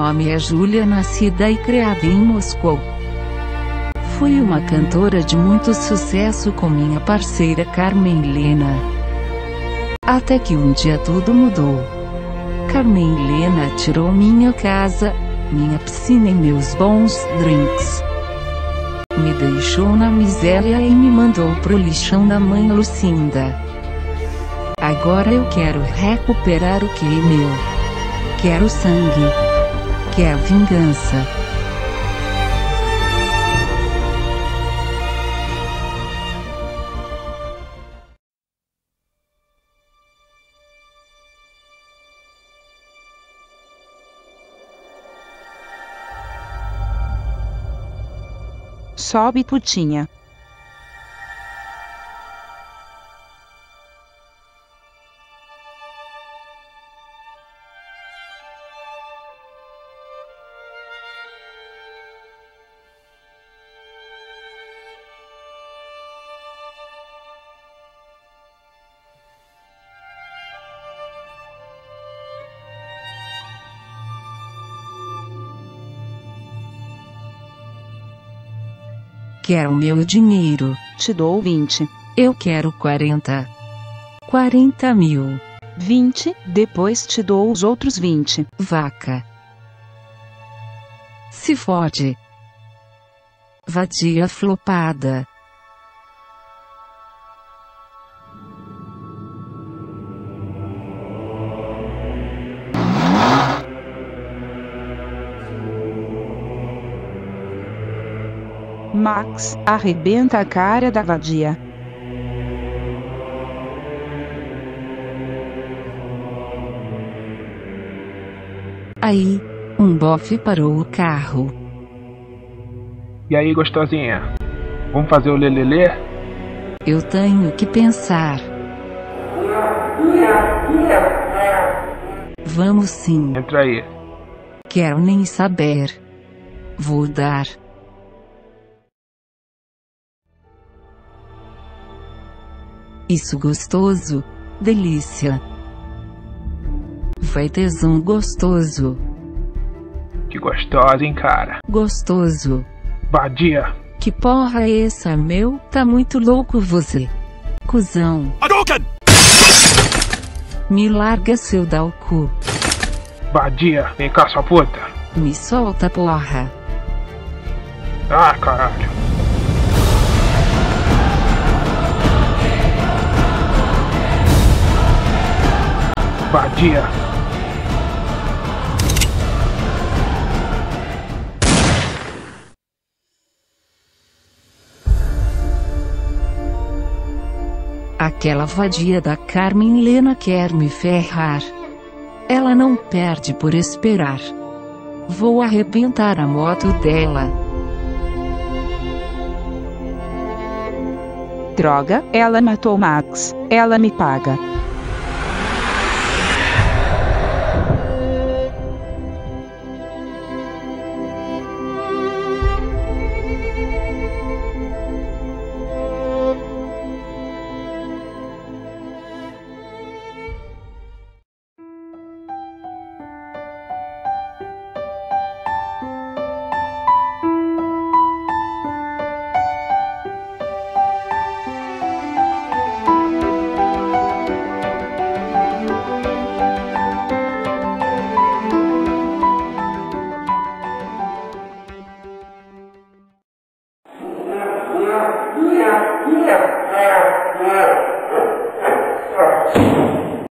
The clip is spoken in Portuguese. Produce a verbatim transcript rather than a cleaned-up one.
nome é Júlia, nascida e criada em Moscou. Fui uma cantora de muito sucesso com minha parceira Carmen Lena. Até que um dia tudo mudou. Carmen Lena tirou minha casa, minha piscina e meus bons drinks. Me deixou na miséria e me mandou pro lixão da mãe Lucinda. Agora eu quero recuperar o que é meu. Quero sangue. Quero vingança. Sobe, putinha. Quero meu dinheiro. Te dou vinte. Eu quero quarenta. Quarenta mil. Vinte, depois te dou os outros vinte. Vaca. Se fode. Vadia flopada. Max, arrebenta a cara da vadia. Aí, um bofe parou o carro. E aí, gostosinha? Vamos fazer o lelelê? Eu tenho que pensar. Vamos sim. Entra aí. Quero nem saber. Vou dar. Isso gostoso. Delícia. Vai tesão gostoso. Que gostosa, hein, cara? Gostoso. Vadia. Que porra é essa, meu? Tá muito louco você. Cusão. Hadouken! Me larga, seu dá o cu. Vadia. Vem cá, sua puta. Me solta, porra. Ah, caralho. Vadia. Aquela vadia da Carmen Lena quer me ferrar. Ela não perde por esperar. Vou arrebentar a moto dela. Droga, ela matou Max. Ela me paga.